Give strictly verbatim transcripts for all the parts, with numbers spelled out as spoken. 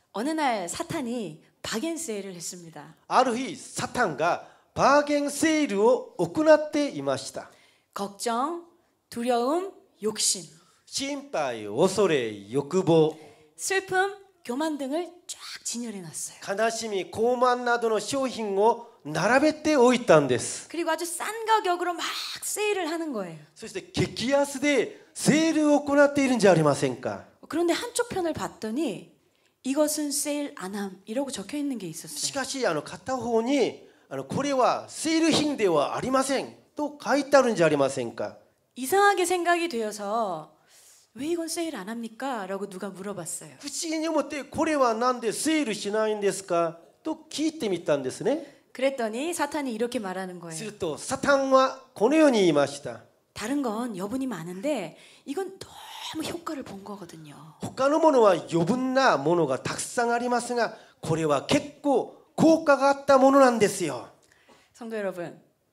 어느 날 사탄이 바겐 세일을 했습니다. ある日サタンがバーゲンセールを行っていました。 걱정, 두려움, 욕심, 心配、恐れ、欲望、 슬픔, 교만 등을 쫙 진열해 놨어요. 悲しみ、傲慢などの商品を並べておいたんです。 그리고 아주 싼 가격으로 막 세일을 하는 거예요. そして激安でセールを行っているんじゃありませんか。 그런데 한쪽 편을 봤더니 이것은 세일 안함 이라고 적혀 있는 게 し 있었어요. かしあの片方にあのこれはセール品ではありませんと書いてあるんじゃありませんか。 이상하게 생각이 되어서 왜 이건 세일 안 합니까? 라고 누가 물어봤어요. 不思議に思ってこれはなんでセールしないんですかと聞いてみたんですね。 그랬더니 사탄이 이렇게 말하는 す 거예요. るとサタンはこのように言いました。 다른 건 여분이 많은데 이건 너무 효과를 본 거거든요. 他のものは余分なものがたくさんありますがこれは結構効果があったものなんですよ。 성도 여러분,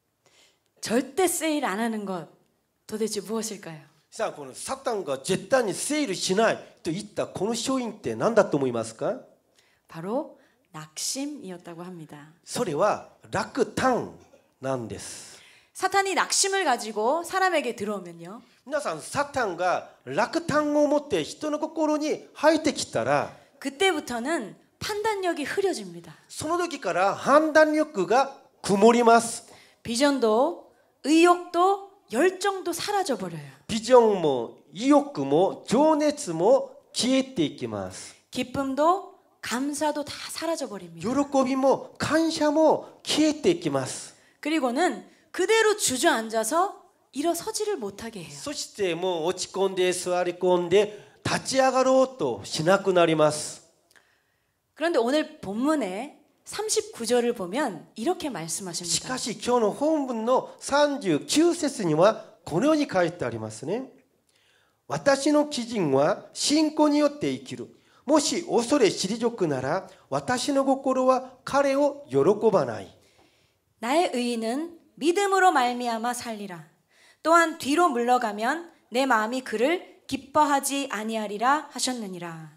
절대 세일 안 하는 것 도대체 무엇일까요? さあこのサタンが絶対にセールしないと言ったこの商品って何だと思いますか。 바로 낙심이었다고 합니다. それは落胆なんです。 사탄이 낙심을 가지고 사람에게 들어오면요. 皆さんサタンが落胆を持って人の心に入ってきたら 그때부터는 판단력이 흐려집니다. その時から判断力が曇ります。 비전도, 의욕도, 열정도 사라져 버려요. ビジョンも意欲も情熱も消えていきます。 기쁨도, 감사도 다 사라져 버립니다. 喜びも感謝も消えていきます。 그리고는 그대로 주저앉아서 일어서지를 못하게 해요. そしてもう落ち込んで座り込んで立ち上がろうとしなくなります。 그런데 오늘 본문에 삼십구 절을 보면 이렇게 し 말씀하십니다. かし今日の本文のさんじゅうきゅう節にはこのように書いてありますね。私の基準は信仰によって生きる。もし恐れ退くなら私の心は彼を喜ばない。 나의 의인은 믿음으로 말미암아 살리라. 또한 뒤로 물러가면 내 마음이 그를 기뻐하지 아니하리라 하셨느니라.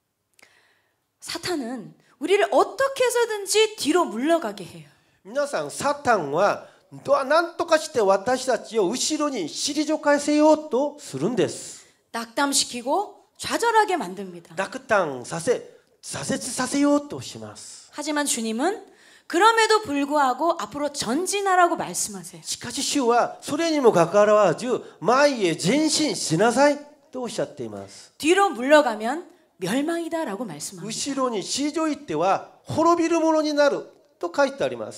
사탄은 우리를 어떻게 해서든지 뒤로 물러가게 해요. 皆さんサタンは何とかして私たちを後ろに退かせようとするんです。 낙담시키고 좌절하게 만듭니다. 落胆させ挫折させようとします。 하지만 주님은 그럼에도 불구하고 앞으로 전진하라고 말씀하세요. しかし主はそれにもかかわらず前へ前進しなさいとおっしゃっています。 뒤로 물러가면 멸망이다라고 말씀합니다. 後ろに退いては滅びるものになると書いてあります。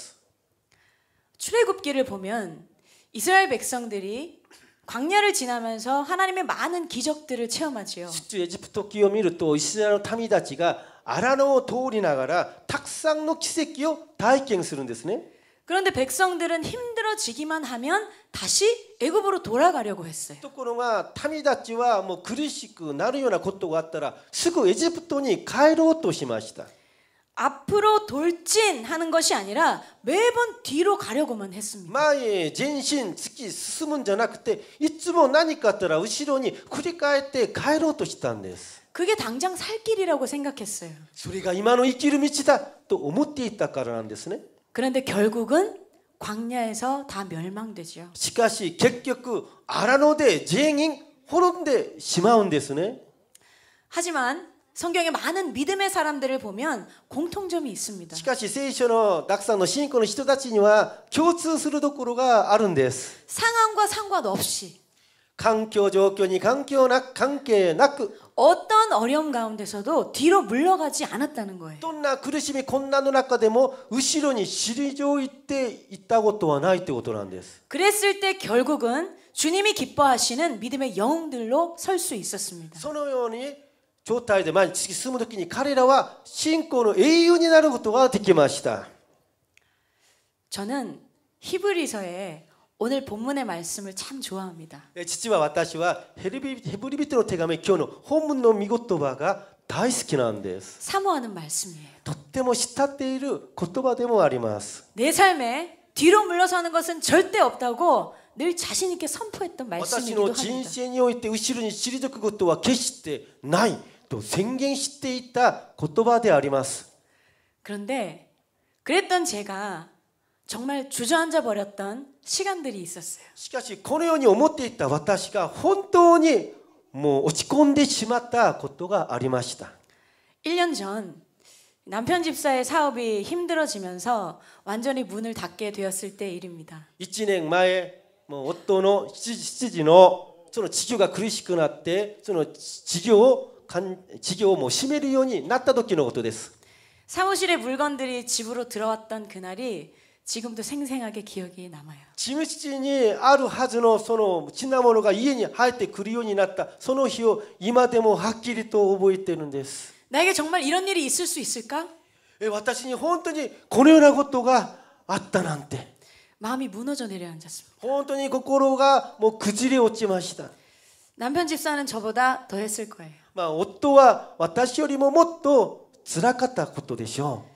출애굽기를 보면 이스라엘 백성들이 광야를 지나면서 하나님의 많은 기적들을 체험하지요. 出エジプト記を見るとイスラエルの民たちが荒野を通りながらたくさんの奇跡を体験するんですね。 그런데 백성들은 힘들어지기만 하면 다시 애굽으로 돌아가려고 했어요. ところが民たちはもう苦しくなるようなことがあったらすぐエジプトに帰ろうとしました。 앞으로 돌진하는 것이 아니라 매번 뒤로 가려고만 했습니다. 前へ前進突き進むんじゃなくていつも何かあったら後ろに繰り返って帰ろうとしたんです。 그게 당장 살 길이라고 생각했어요. それが今の生きる道だと思っていたからなんですね。 그런데 결국은 광야에서 다 멸망되죠. しかし結局荒野で全員滅んでしまうんですね。 하지만 성경의 많은 믿음의 사람들을 보면 공통점이 있습니다. しかし聖書のたくさんの信仰の人たちには共通するところがあるんです。 상황과 상관없이 環境状況に環境な関係なく 어떤 어려움 가운데서도 뒤로 물러가지 않았다는 거예요. どんな苦しみ困難の中でも後ろに退いていったことはないということなんです。 그랬을 때 결국은 주님이 기뻐하시는 믿음의 영웅들로 설 수 있었습니다. そのように状態で前に突き進むときに彼らは信仰の英雄になることができました。 저는 히브리서에 오늘 본문의 말씀을 참 좋아합니다. 父は私はヘブリ人の手紙今日の本文の御言葉が大好きなんです。 사모하는 말씀이에요. とっても慕っている言葉でもあります。 내 삶에 뒤로 물러서는 것은 절대 없다고 늘 자신 있게 선포했던 私 말씀이기도 の人 합니다. 生において後ろに退くことは決してないと宣言していた言葉であります。 그런데 그랬던 제가 정말 주저앉아 버렸던 시간들이 있었어요. しかしこのように思っていた私が本当にもう落ち込んでしまったことがありました。 일 년 전 남편 집사의 사업이 힘들어지면서 완전히 문을 닫게 되었을 때 일입니다. いちねんまえ、もう夫の執事のその事業が苦しくなって、その事業を事業をもう閉めるようになった時のことです。 사무실에 물건들이 집으로 들어왔던 그날이 지금도 생생하게 기억이 남아요. 事務室にあるはずのその品物が家に入ってくるようになったその日を今でもはっきりと覚えているんです。 나에게 정말 이런 일이 있을 수 있을까? え、私に本当にこのようなことがあったなんて、 마음이 무너져 내려앉았습니다. 本当に心がもう崩れ落ちました。 남편 집사는 저보다 더 했을 거예요. まあ夫は私よりももっと辛かったことでしょう。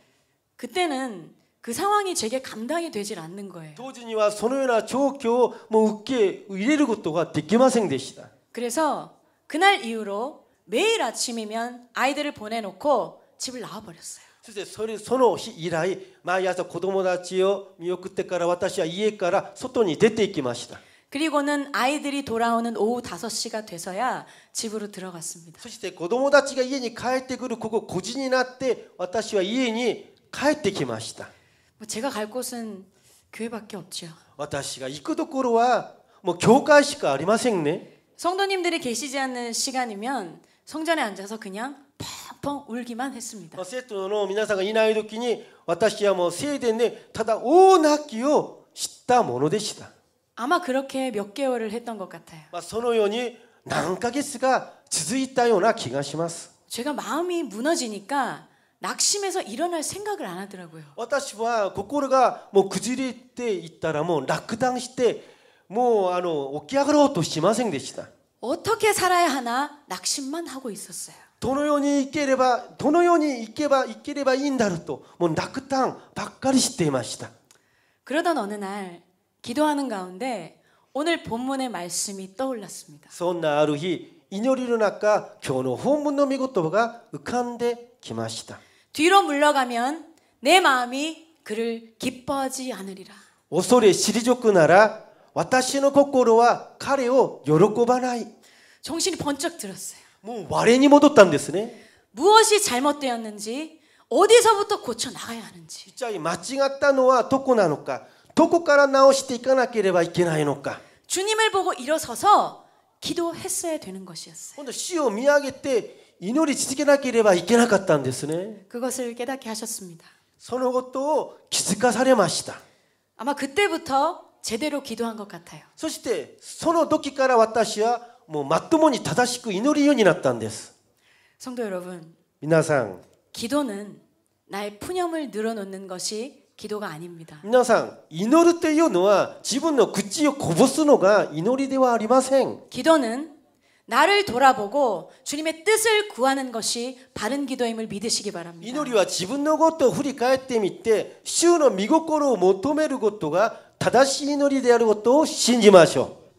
그때는 그 상황이 제게 감당이 되질 않는 거예요. 当時にはそのような状況をもう受け入れることができませんでした。 그래서 그날 이후로 매일 아침이면 아이들을 보내놓고 집을 나와버렸어요. そしてそれその日以来、毎朝子供たちを見送ってから私は家から外に出て行きました。 그리고는 아이들이 돌아오는 오후 다섯 시가 돼서야 집으로 들어갔습니다. そして子供たちが家に帰ってくるここごじになって私は家に帰ってきました。 뭐 제가 갈 곳은 교회밖에 없죠. 私が行くところはもう教会しかありませんね。 성도님들이 계시지 않는 시간이면 성전에 앉아서 그냥 펑펑 울기만 했습니다. 生徒の皆さんがいない時に私はもう聖殿でただ大泣きをしたものでした。 아마 그렇게 몇 개월을 했던 것 같아요. まあそのように何ヶ月が続いたような気がします。 제가 마음이 무너지니까 낙심해서 일어날 생각을 안 하더라고요. 私は心がもう崩れていったらもう落胆してもうあの起き上がろうとしませんでした。 어떻게 살아야 하나 낙심만 하고 있었어요. どのように生ければどのように生けば生ければいいんだろうともう落胆ばっかりしていました。 그러던 어느 날 기도하는 가운데 오늘 본문의 말씀이 떠올랐습니다. そんなある日祈りの中今日の本文の御言葉が浮かんできました。 뒤로 물러가면 내 마음이 그를 기뻐하지 않으리라. 恐れ退くなら私の心は彼を喜ばない。 정신이 번쩍 들었어요. もう我に戻ったんですね。 무엇이 잘못되었는지 어디서부터 고쳐 나가야 하는지 一体間違ったのはどこなのか、どこから直していかなければいけないのか。 주님을 보고 일어서서 기도했어야 되는 것이었어요. 今度主を見上げて祈り続けなければいけなかったんですね。 그것을 깨닫게 하셨습니다. そのことを気づかされました。 아마 그때부터 제대로 기도한 것 같아요. そしてその時から私はもうまともに正しく祈るようになったんです。 성도 여러분, 皆さん、 기도는 나의 푸념을 늘어놓는 것이 기도가 아닙니다. 皆さん、祈るというのは自分の口をこぼすのが祈りではありません。 기도는 나를 돌아보고 주님의 뜻을 구하는 것이 바른 기도임을 믿으시기 바랍니다. 祈りは自分のことを振り返ってみて、主の御心を求めることが正しい祈りであることを信じましょう。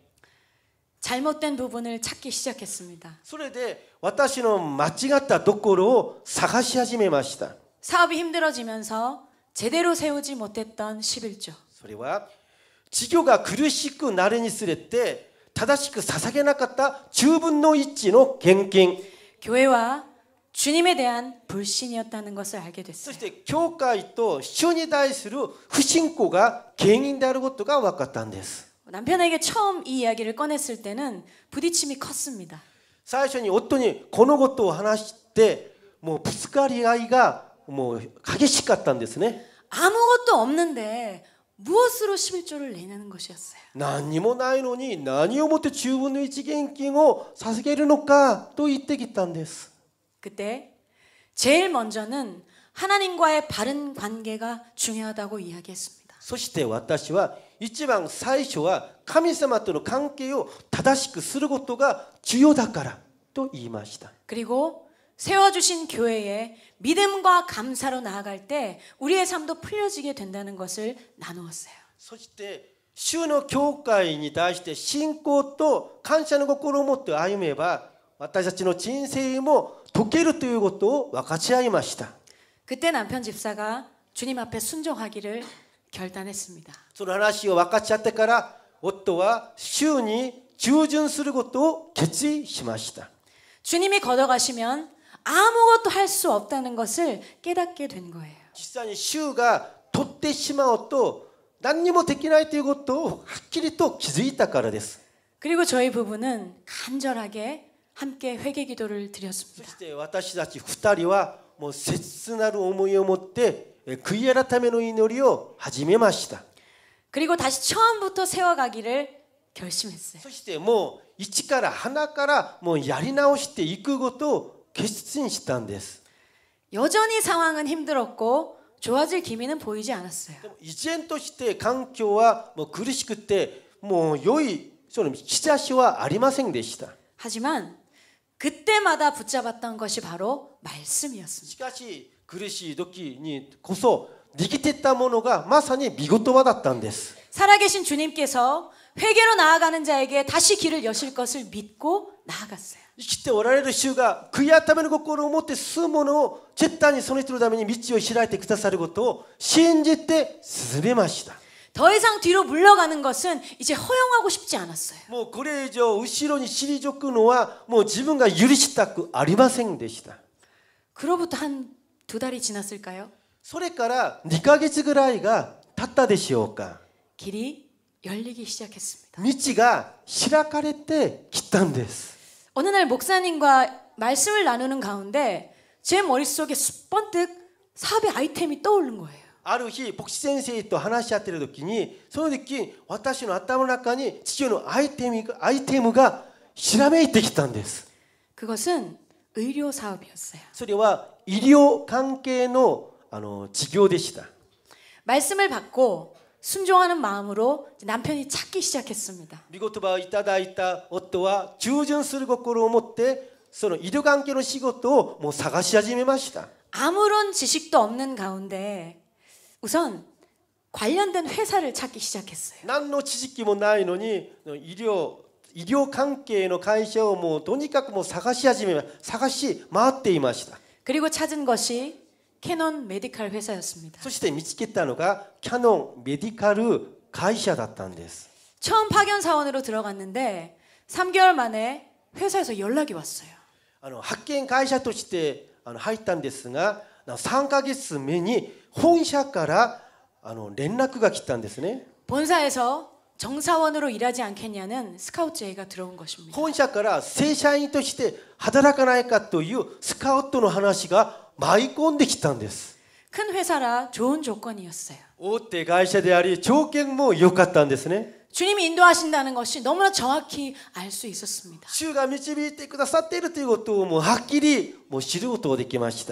잘못된 부분을 찾기 시작했습니다. それで私の間違ったところを探し始めました。 사업이 힘들어지면서 제대로 세우지 못했던 십일조. それは事業が苦しくなるにつれて正しく捧げなかった十分の一の献金。 교회와 주님에 대한 불신이었다는 것을 알게 そ 됐어요. して教会と主に対する不信仰が原因であることが分かったんです。 남편에게 처음 이 이야기를 꺼냈을 때는 부딪힘이 컸습니다. 最初に夫にこのことを話してもうぶつかり合いがもう激しかったんですね。 아무것도 없는데 무엇으로 십일조를 내냐는 것이었어요. 何にもないのに何をもって十分の一献金を捧げるのかと言ってきたんです。 그때 제일 먼저는 하나님과의 바른 관계가 중요하다고 이야기했습니다. そして私は一番最初は神様との関係を正しくすることが重要だからと言いました。 그리고 세워주신 교회에 믿음과 감사로 나아갈 때 우리의 삶도 풀려지게 된다는 것을 나누었어요. そして主の教会に対して信仰と感謝の心を持って歩めば私たちの人生も解けるということを分かち合いました。 그때 남편 집사가 주님 앞에 순종하기를 결단했습니다. その話を分かち合ってから夫は主に従順することを決意しました。 주님이 걷어가시면 아무것도 할 수 없다는 것을 깨닫게 된 거예요. 実際に主が取ってしまうと何にもできないということをはっきりと気づいたからです。 그리고 저희 부부는 간절하게 함께 회개 기도를 そ 드렸습니다. して私たち二人はもう切なる思いを持って悔い改めの祈りを始めました。 그리고 다시 처음부터 세워가기를 결심했어요. そしてもう一から鼻からもうやり直していくことを決心したんです。 여전히 상황은 힘들었고 좋아질 기미는 보이지 않았어요. でも依然として環境はもう苦しくてもう良いその兆しはありませんでした。 하지만 그때마다 붙잡았던 것이 바로 말씀이었습니다. しかし苦しい時にこそ握ってたものがまさに御言葉だったんです。 살아계신 주님께서 회개로 나아가는 자에게 다시 길을 여실 것을 믿고 나아갔어요. 生きておられる主が悔い改めの心を持って進むものを絶対にその人のために道を開いてくださることを信じて進めました。 더 이상 뒤로 물러가는 것은 이제 허용하고 싶지 않았어요. もうこれ以上後ろに退くのはもう自分が許したくありませんでした。 그로부터 한 두 달이 지났을까요? それからにかげつぐらいが経ったでしょうか。 길이 열리기 시작했습니다. 道が開かれてきたんです。 어느 날 목사님과 말씀을 나누는 가운데 제 머릿속에 번뜩 사업의 아이템이 떠오른 거예요. ある日牧師先生と話し合っている時にその時私の頭の中に父のアイテムがアイテムがひらめいてきたんです。 그것은 의료 사업이었어요. それは医療関係のあの事業でした。 말씀을 받고 순종하는 마음으로 남편이 찾기 시작했습니다. 御言葉をいただいた夫は従順する心を持ってその医療関係の仕事をもう探し始めました。 아무런 지식도 없는 가운데 우선 관련된 회사를 찾기 시작했어요. 何の知識もないのに医療医療関係の会社をもうとにかくもう探し始め探し回っていました。 그리고 찾은 것이 캐논 메디칼 회사였습니다. そして見つけたのがキャノンメディカル会社だったんです。 처음 파견 사원으로 들어갔는데 삼 개월 만에 회사에서 연락이 왔어요. あの派遣会社としてあの入ったんですがさんかげつめに本社からあの連絡が来たんですね。 본사에서 정사원으로 일하지 않겠냐는 스카우트 제의가 들어온 것입니다. 本社から正社員として働かないかというスカウトの話が舞い込んできたんです。 큰 회사라 좋은 조건이었어요. 大手会社であり条件も良かったんですね。 주님이 인도하신다는 것이 너무나 정확히 알 수 있었습니다. 主が導いてくださっているということをもうはっきりもう知ることができました。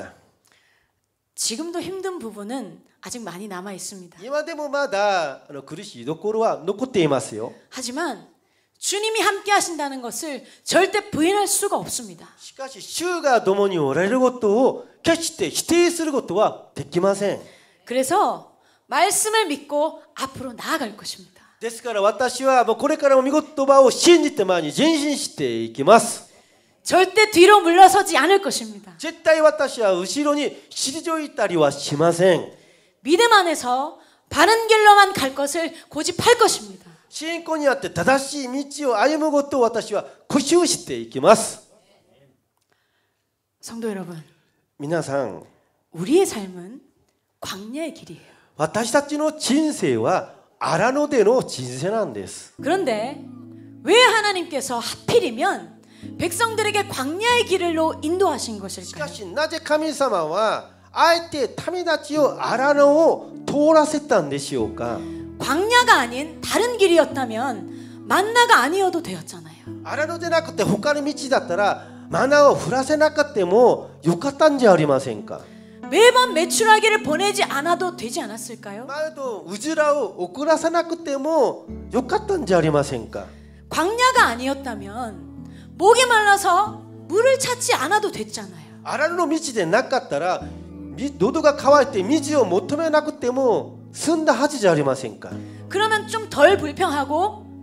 지금도 힘든 부분은 아직 많이 남아 있습니다. 今でもまだあの苦しいところは残っていますよ。 하지만 주님이 함께 하신다는 것을 절대 부인할 수가 없습니다. しかし主が共におられることを決して否定することはできません。 그래서 말씀을 믿고 앞으로 나아갈 것입니다. ですから私はもうこれからも御言葉を信じて前に前進していきます。 절대 뒤로 물러서지 않을 것입니다. 絶対私は後ろに退いたりはしません。 믿음 안에서 바른 길로만 갈 것을 고집할 것입니다. 信仰にあって正しい道を歩むことを私は固執していきます。 성도 여러분, 皆さん、 우리의 삶은 광야의 길이에요. 私たちの人生は荒野での人生なんです。 그런데 왜 하나님께서 하필이면 백성들에게 광야의 길로 인도하신 し 것일까요? かしなぜ神様はあえて民たちを荒野を通らせたんでしょうか。 광야가 아닌 다른 길이었다면 만나가 아니어도 되었잖아요. 荒野でなくて他の道だったらマナーを降らせなくてもよかったんじゃありませんか。 매번 메추라기를 보내지 않아도 되지 않았을까요? 前とうずらを送らせなくてもよかったんじゃありませんか。 광야가 아니었다면 목이 말라서 물을 찾지 않아도 됐잖아요. 荒野の道でなかったら喉が渇いて水を求めなくても済んだはずじゃありませんか。 그러면 좀 덜 불평하고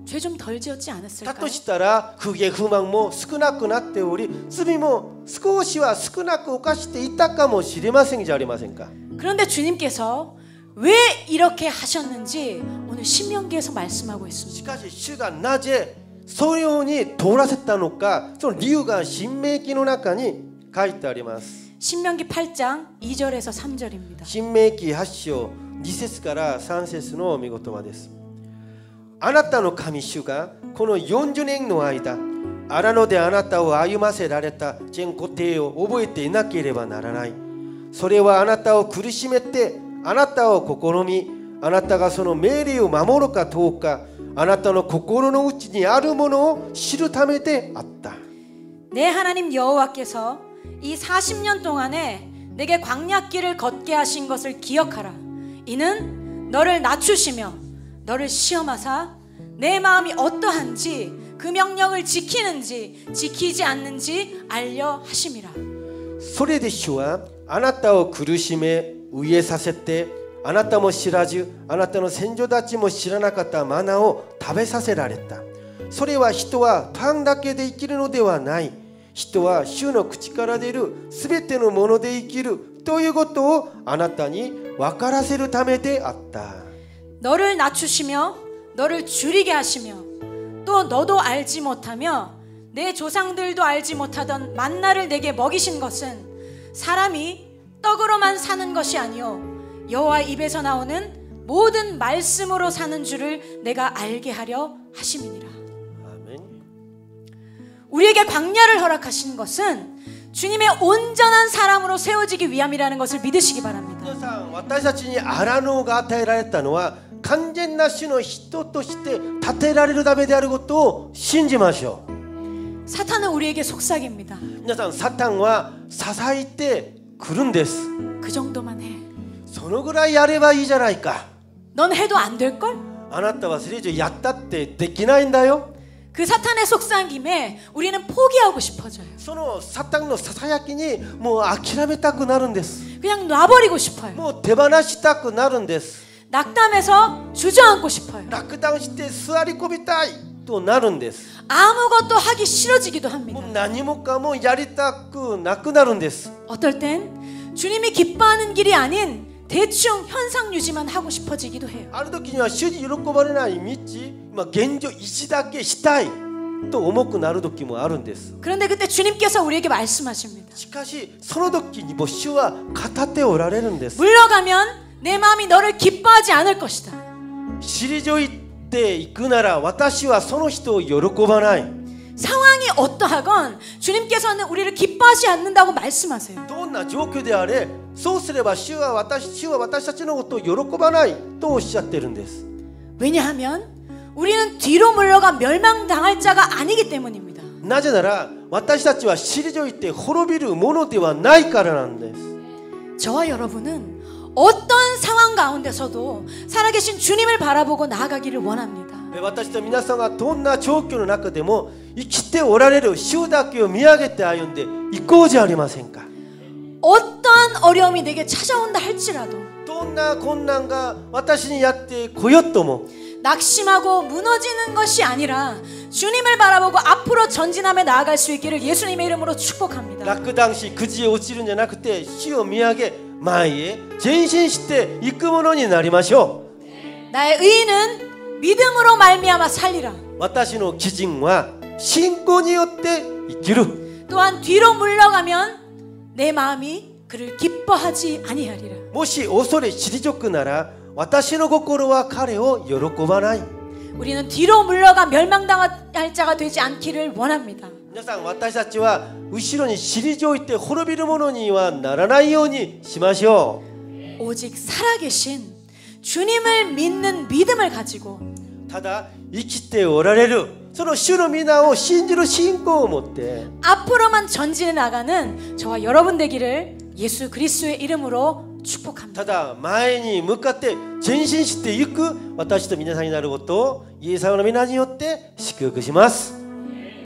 죄 좀 덜 지었지 だ 않았을까요? としたら不義不満も少なくなっており、罪も少しは少なく犯していたかもしれませんじゃありませんか。 그런데 주님께서 왜 이렇게 하셨는지 오늘 신명기에서 말씀하고 있습니다. しかし主がなぜそのように通らせたのか、その理由が新明記の中に書いてあります。 신명기 팔 장 이 절에서 삼 절입니다. 新明記はち章に節からさん節の御言葉です。あなたの神主がこのよんじゅうねんの間、荒野であなたを歩ませられた全固定を覚えていなければならない。それはあなたを苦しめて、あなたを試み、あなたがその命令を守るかどうか、あなたの心の内にあるものを知るためであった。 내 하나님 여호와께서 이 사십 년 동안에 내게 광야길을 걷게 하신 것을 기억하라. 이는 너를 낮추시며 너를 시험하사 내 마음이 어떠한지 그 명령을 지키는지 지키지 않는지 알려 하심이라. それで主はあなたを苦しめ飢えさせて、あなたも知らず、あなたの先祖たちも知らなかったマナを食べさせられた。それは人はパンだけで生きるのではない。人は主の口から出るすべてのもので生きるということをあなたに分からせるためであった。 너를 낮추시며 너를 줄이게 하시며 또 너도 알지 못하며 내 조상들도 알지 못하던 만나를 내게 먹이신 것은 사람이 떡으로만 사는 것이 아니요 여호와 입에서 나오는 모든 말씀으로 사는 줄을 내가 알게 하려 하심이니라. 아멘. 우리에게 광야를 허락하신 것은 주님의 온전한 사람으로 세워지기 위함이라는 것을 믿으시기 바랍니다. 皆さん、私たちに荒野が与えられたのは完全な主の人として立てられるためであることを信じましょう。 사탄은 우리에게 속삭입니다. 皆さん、サタンは支えてくるんです。 그 정도만 해. そのぐらいやればいいじゃないか。 넌 해도 안 될걸? あなたはそれ以上やったってできないんだよ。 그 사탄의 속삭임에 우리는 포기하고 싶어져요. そのサタンのささやきにもう諦めたくなるんです。 그냥 놔버리고 싶어요. もう手放したくなるんです。 낙담해서 주저앉고 싶어요. 落胆して座り込みたいとなるんです。 아무것도 하기 싫어지기도 も 합니다. う何もかもやりたくなくなるんです。 어떨 땐 주님이 기뻐하는 길이 아닌 대충 현상 유지만 하고 싶어지기도 해요. ある時には主に喜ばれない道、まあ、現状維持だけしたいと重くなる時もあるんです。 그런데 그때 주님께서 우리에게 말씀하십니다. しかしその時にも主は語っておられるんです。 물러가면 내 마음이 너를 기뻐하지 않을 것이다. 退いていくなら私はその人を喜ばない。 상황이 어떠하건 주님께서는 우리를 기뻐하지 않는다고 말씀하세요. どんな状況であれ、そうすれば主は私、主は私たちのことを喜ばないとおっしゃってるんです。 왜냐하면 우리는 뒤로 물러가 멸망당할 자가 아니기 때문입니다. なぜなら私たちは退いて滅びるものではないからなんです。 저와 여러분은 어떤 상황 가운데서도 살아계신 주님을 바라보고 나아가기를 원합니다. 私と皆さんがどんな状況の中でも生きておられる主だけを見上げて歩んでいこうじゃありませんか。 어떠한 어려움이 내게 찾아온다 할지라도 どんな困難が私にやってこよっとも 낙심하고 무너지는 것이 아니라 주님을 바라보고 앞으로 전진하며 나아갈 수 있기를 예수님의 이름으로 축복합니다. 落胆しくじへ落ちるんじゃなくて主を見上げ前へ前進していくものになりましょう。 나의 의인은 믿음으로 말미암아 살리라. 私の基準は信仰によって生きる。 또한 뒤로 물러가면 내 마음이 그를 기뻐하지 아니하리라. もし恐れ退くなら私の心は彼を喜ばない。 우리는 뒤로 물러가 멸망당할 자가 되지 않기를 원합니다. 皆さん、私たちは後ろに退いて滅びるものにはならないようにしましょう。 오직 살아계신 주님을 믿는 믿음을 가지고 ただ生きておられるその主の皆を信じる信仰を持って 앞으로만 전진해 나가는 저와 여러분 되기를 예수 그리스도의 이름으로 축복합니다. ただ前に向かって前進していく私と皆さんになることをイエス様の皆によって祝福します。